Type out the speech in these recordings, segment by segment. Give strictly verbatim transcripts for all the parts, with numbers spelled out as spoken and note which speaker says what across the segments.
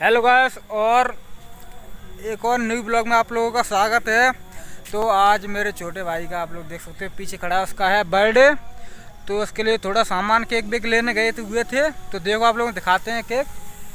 Speaker 1: Hello guys, और एक और न्यू ब्लॉग में आप लोगों का स्वागत है। तो आज मेरे छोटे भाई का आप लोग देख सकते हैं, पीछे खड़ा है, उसका है बर्थडे। तो उसके लिए थोड़ा सामान केक बेक लेने गए थे हुए थे। तो देखो आप लोग दिखाते हैं केक।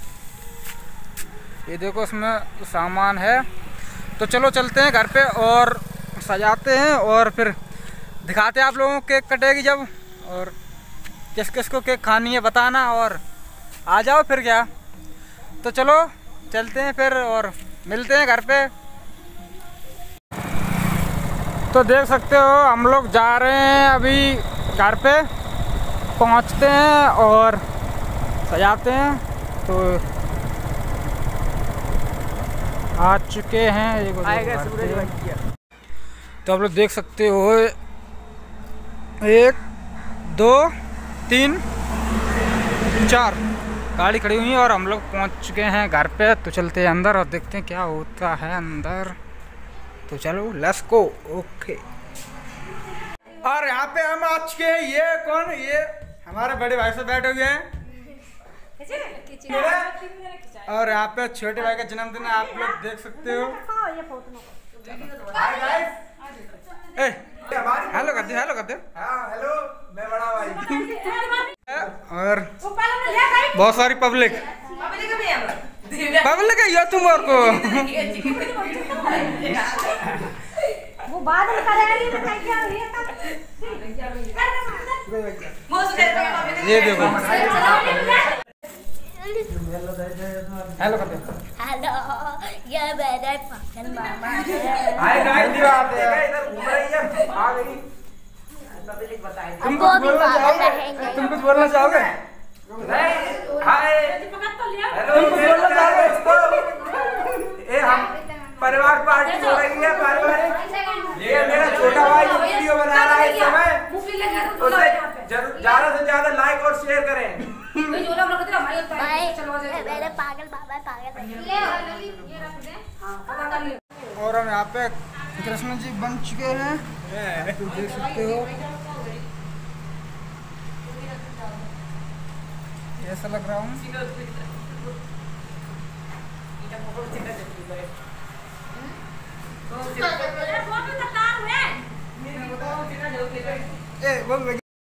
Speaker 1: ये देखो उसमें सामान है। तो चलो चलते हैं घर पे और सजाते हैं और फिर दिखाते हैं आप लोगों को केक कटेगी जब, और किस किस को केक खानी है बताना, और आ जाओ फिर क्या। तो चलो चलते हैं फिर और मिलते हैं घर पे। तो देख सकते हो हम लोग जा रहे हैं अभी घर पे, पहुंचते हैं और सजाते हैं। तो आ चुके हैं, आएगा सूरज। तो आप लोग देख सकते हो, एक दो तीन चार गाड़ी खड़ी हुई है और हम लोग पहुंच चुके हैं घर पे। तो चलते हैं अंदर और देखते हैं क्या होता है अंदर। तो चलो लेट्स गो। ओके, और यहाँ पे हम आ चुके हैं। ये कौन? ये हमारे बड़े भाई से बैठे हुए हैं और यहाँ पे छोटे भाई का जन्मदिन है, आप लोग देख सकते हो। हेलो करते हेलो करते
Speaker 2: हेलो, मैं बड़ा भाई
Speaker 1: और बहुत सारी पब्लिक पब्लिक है। ये तुम और को
Speaker 3: वो बाद में करेंगे तो क्या
Speaker 1: ये देखो। हेलो करते
Speaker 3: हेलो, ये मेरे पागल मामा
Speaker 2: हाय गाइस, इधर घूम रही है, आ गई।
Speaker 1: तुम कुछ बोलना चाहोगे? तुम कुछ बोलना चाहोगे?
Speaker 2: हाय हेलो, तुम कुछ बोलना चाहोगे इसको? ये हम परिवार पार्टी हो रही है, परिवार। ये मेरा छोटा भाई जो वीडियो बना रहा है इस समय, उसे ज्यादा से ज्यादा लाइक और शेयर करें।
Speaker 3: मेरे पागल बाबा पागल।
Speaker 1: और हम यहाँ पे कृष्ण जी बन चुके हैं, तो देख सकते हो कैसा लग रहा हूँ। ए, वो